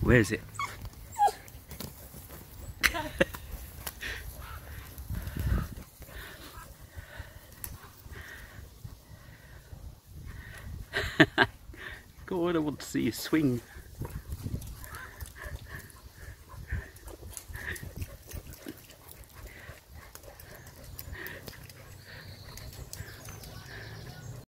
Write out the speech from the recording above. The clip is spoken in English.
Where is it? God, I want to see you swing.